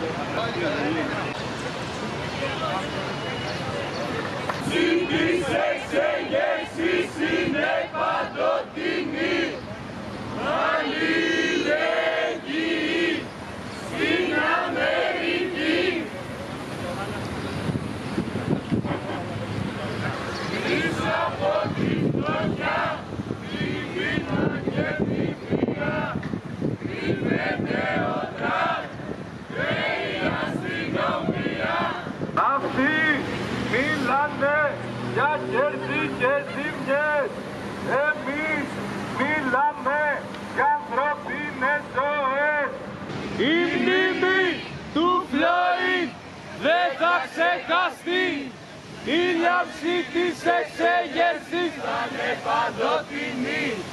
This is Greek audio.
Στις εξεγέρσεις είναι παντοτινή αλληλεγγύη στην Αμερική. Πίσω από τη φτώχεια, τη βήμα και τη βία κρύβεται ο τραπ και η αστυνομία. Αυτοί μιλάνε για κέρδη και ζημιές. Εμείς μιλάμε για ανθρωπίνες ζωές. Η μνήμη του Φλόιντ δεν θα ξεχαστεί. Η λάμψη της εξέγερσης θα είναι παντοτινή.